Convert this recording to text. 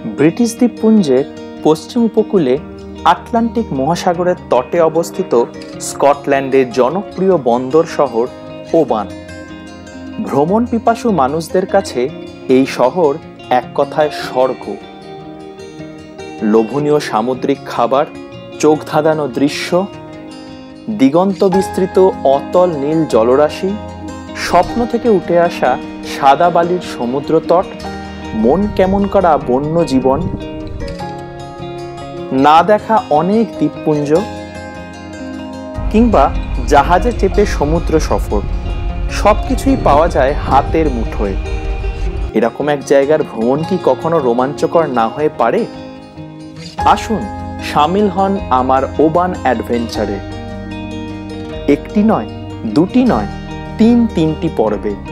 British দ্বীপপুঞ্জের পশ্চিম উপকূলে Atlantic মহাসাগরের তটে অবস্থিত স্কটল্যান্ডের জনপ্রিয় বন্দর শহর ওবান। ভ্রমণ পিপাসু মানুষদের কাছে এই শহর এক কথায় স্বর্গ। লোভনীয় সামুদ্রিক খাবার, চোখ ধাঁধানো দৃশ্য, দিগন্ত বিস্তৃত অতল নীল জলরাশি, স্বপ্ন থেকে উঠে আসা সাদা বালির সমুদ্র তট, মন কেমন করা বন্য জীবন, না দেখা অনেক দ্বীপপুঞ্জ, কিংবা জাহাজে চেপে সমুদ্র সফর, সবকিছুই পাওয়া যায় হাতের মুঠোয়। এরকম এক জায়গার ভ্রমণ কি কখনো রোমাঞ্চকর না হয়ে পারে? আসুন শামিল হন আমার ওবান অ্যাডভেঞ্চারে। একটি নয়, দুটি নয়, তিনটি পর্বে।